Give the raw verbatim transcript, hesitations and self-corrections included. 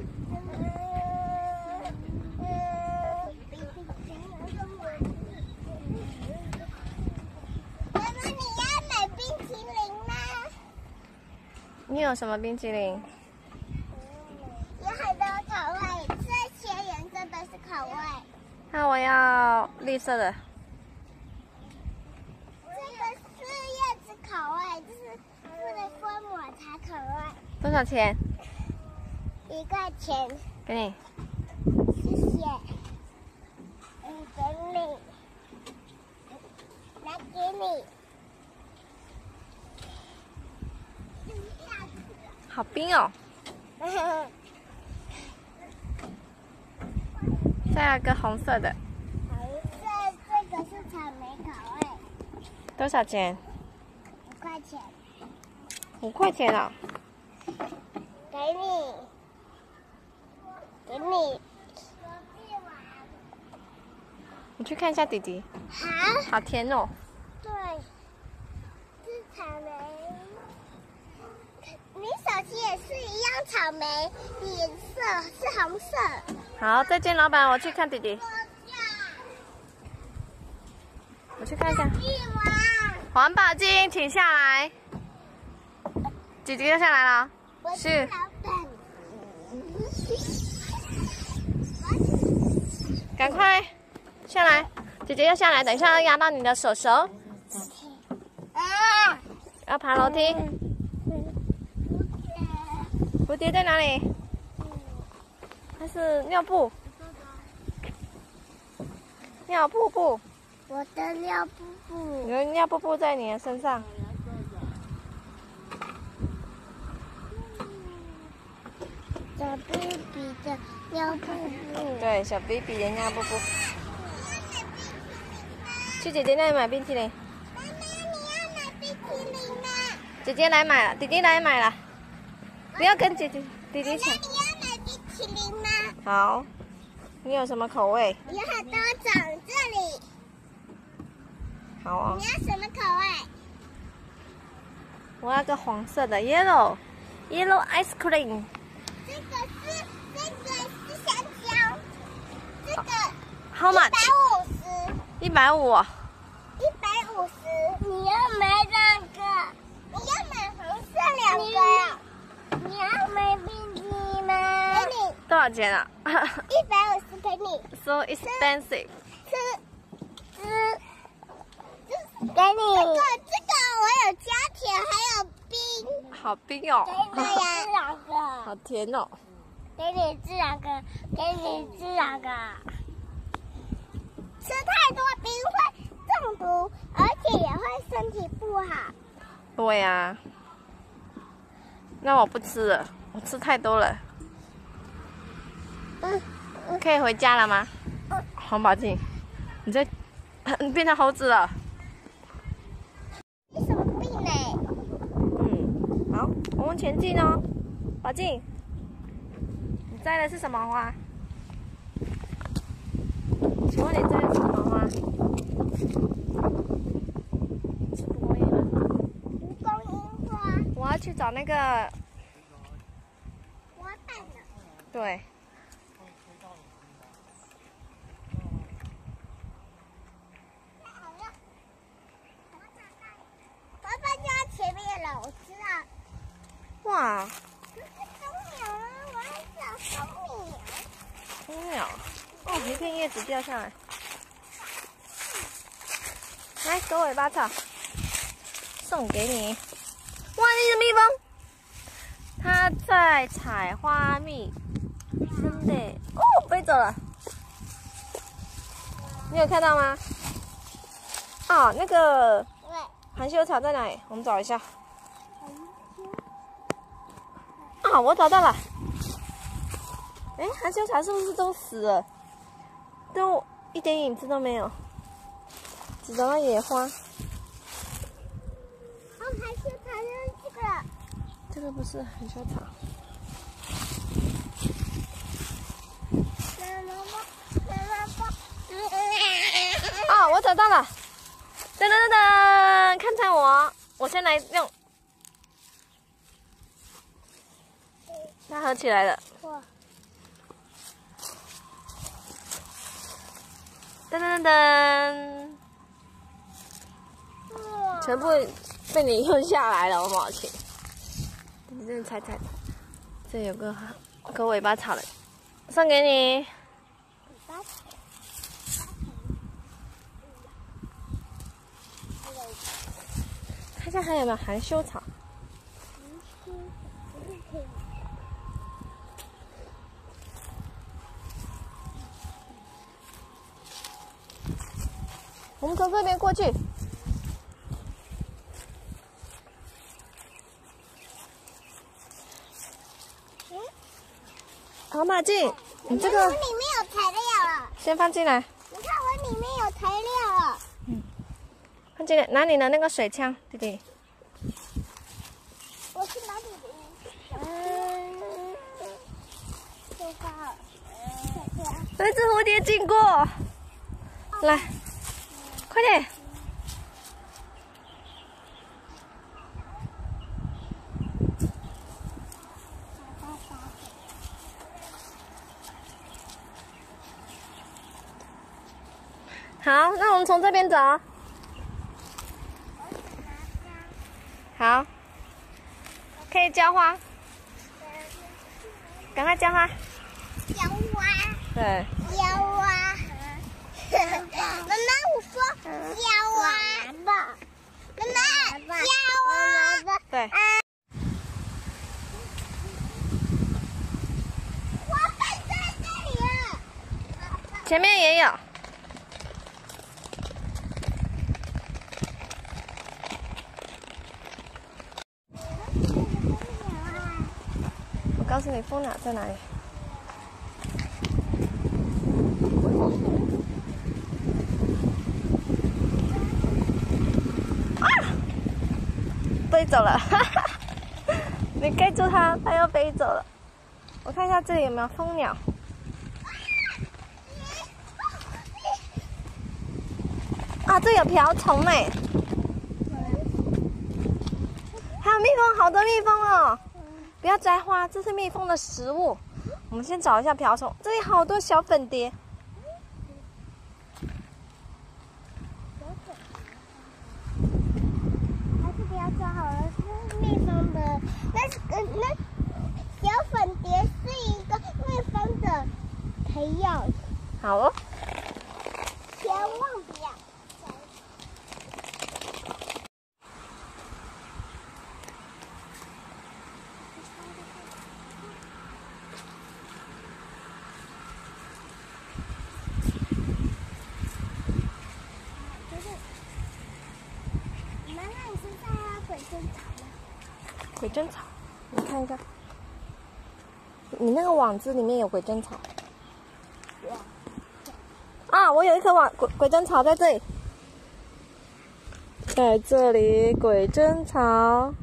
你有什么冰淇淋？ 有很多口味，这些颜色都是口味。 那我要绿色的。 这个是叶子口味，这是不能说抹茶口味。 多少钱？ 一块钱。 给你。 谢谢。嗯，给你。来给你。 好冰哦！再来个红色的。 红色，这个是草莓口味。 多少钱？ 五块钱。 五块钱啊！ 给你，给你。 你去看一下弟弟。 好。 好甜哦。 对，是草莓。你手机也是一样，草莓颜色是红色。 好，再见，老板，我去看弟弟。我去看一下。黄宝金，请下来。姐姐要下来了。是。赶快下来，姐姐要下来，等一下要压到你的手手。 啊！ 要爬楼梯。蝴蝶在哪里？它是尿布。尿布布。 我的尿布布。 你的尿布布在你的身上。 小 baby 的尿布布。 对，小 baby 的尿布布。去姐姐那里买冰淇淋。 妈妈，你要买冰淇淋吗？ 姐姐来买了，弟弟来买了。不要跟姐姐弟弟抢。 那你要买冰淇淋吗？ 好，你有什么口味？ 有很多种，这里。 好哦。 你要什么口味？ 我要个黄色的 yellow yellow ice cream。 这个是这个是香蕉，这个 How much？ 一百五十。 一百五。 一百五十。你要买两个？你要买红色两个？你要买冰淇淋吗？给你。 多少钱啊？ 一百五十给你。 So expensive。 吃，吃，给你。这个这个我有加甜，还有冰。 好冰哦。 给你这两个。 好甜哦。 给你这两个，给你这两个。吃太多冰会中毒，而且也会身体不好。 对呀、啊。那我不吃了，我吃太多了。 嗯， 嗯可以回家了吗？ 嗯、 黄宝静，你在，你变成猴子了。 你什么病呢？ 嗯，好，我们前进哦。宝静，你摘的是什么花？请问你摘的是什么花？是蒲公英吗？ 蒲公英花。 我要去找那个。 花瓣呢？ 对。 花瓣家前面了，我知道。 哇！ 这是松鸟啊！我要找松鸟。 松鸟。哦，一片叶子掉下来。来，狗尾巴草，送给你。哇，那只蜜蜂，它在采花蜜，真的哦，飞走了。你有看到吗？哦，那个含羞草在哪里？我们找一下。啊，我找到了。哎，含羞草是不是都死了？都一点影子都没有，只找到野花。 哦，含羞草就是这个。 这个不是含羞草。哦，我找到了！噔噔噔噔，看看我，我先来用。它合起来了。 哇！ 噔噔噔，全部被你用下来了，毛毛球。你这踩踩踩，这有个个尾巴草的，送给你。看一下还有没有含羞草。我们从这边过去。嗯，好，马静，你这个里面有材料了， 先放进来。 你看我里面有材料了。 嗯，放进来，拿你的那个水枪，弟弟。 我去拿你的。嗯，这个， 有一只蝴蝶经过，来，快点。好，那我们从这边走。好，可以浇花，赶快浇花。 浇花。 对。 浇花。妈妈，我说浇花。妈妈，浇花。 对。 花瓣在这里了。 前面也有。我告诉你，蜂鸟在哪里？啊！飞走了，哈哈！你盖住它，它要飞走了。我看一下这里有没有蜂鸟。啊，这有瓢虫哎！还有蜜蜂，好多蜜蜂哦！不要摘花，这是蜜蜂的食物。我们先找一下瓢虫，这里好多小粉蝶。 还是不要抓好了，是蜜蜂的。那是呃那小粉蝶是一个蜜蜂的培养。 好哦。 千万不要。 鬼针草，你看一下，你那个网子里面有鬼针草。啊，我有一颗网鬼鬼针草在这里，在这里鬼针草。